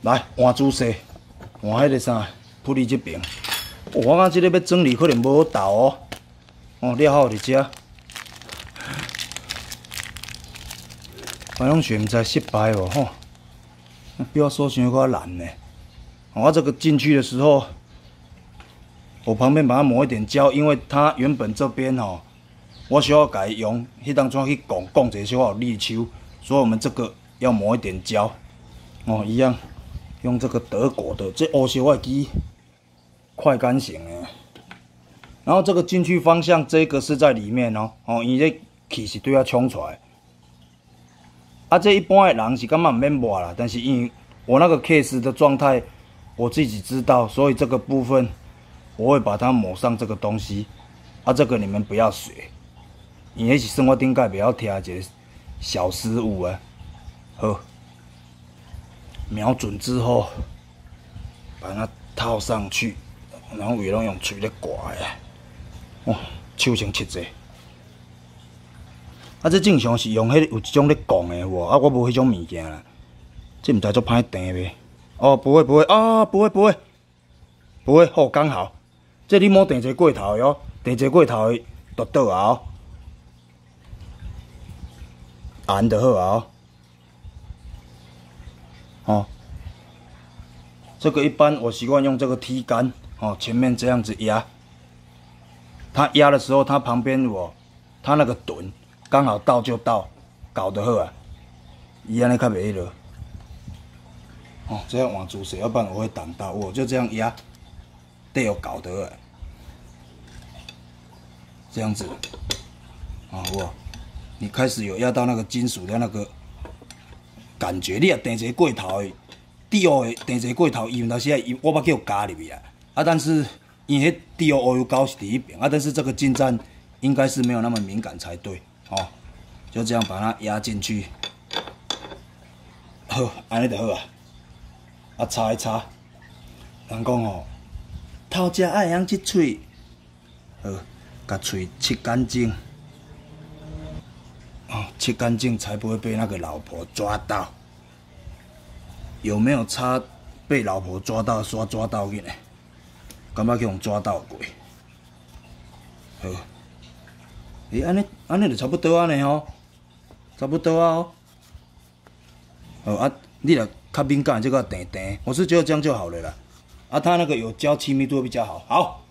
来换姿势，换迄个啥，扑你这边。我感觉这个要整理可能无好斗哦。哦，料好伫遮。我拢选毋知失败无吼，不要说想个难呢。我这个进去的时候，我旁边把它抹一点胶，因为它原本这边哦，我需要改用迄当怎去拱者小好立秋，所以我们这个要抹一点胶。哦，一样用这个德国的，这欧小外机快干型的。然后这个进去方向，这个是在里面哦，因为这气是对它冲出来。啊，这一般的人是感觉唔免抹啦，但是因为我那个 case 的状态，我自己知道，所以这个部分我会把它抹上这个东西。啊，这个你们不要学，因为是生活顶界不要听一个小失误啊。好，瞄准之后，把它套上去，然后尾拢用嘴咧刮的，哇，手先切者。啊，这正常是用迄有一种咧拱的无？啊，我无迄种物件啦，这毋知做歹订袂？哦，不会啊，不会，好，刚好。这你摸订一个过头的哦，订一个过头的就倒啊哦，按就好啊哦。这个一般我习惯用这个踢杆哦，前面这样子压。它压的时候，它旁边它那个盾。刚好到就到，搞得好啊！伊安尼较袂落。哦，这样换姿势，要不然我会挡到。我就这样压，对有搞得啊。这样子，啊，你开始有压到那个金属的那个感觉，你也订一个过头的，低欧的订一个过头，伊有当时我把叫加入去啊。啊，但是因为低欧欧油膏是第一边啊，但是这个进站应该是没有那么敏感才对。哦，就这样把它压进去，好，安尼就好啊。啊，擦一擦。人讲哦，偷食爱养即喙，好，把喙切干净，哦，切干净才不会被那个老婆抓到。有没有差被老婆抓到、抓到去呢？感觉去用抓到过。好。安尼就差不多安尼吼，差不多啊哦。啊，你若较敏感，这个定定，我是觉得这样就好了啦。啊，它那个有胶，亲密度比较好。好。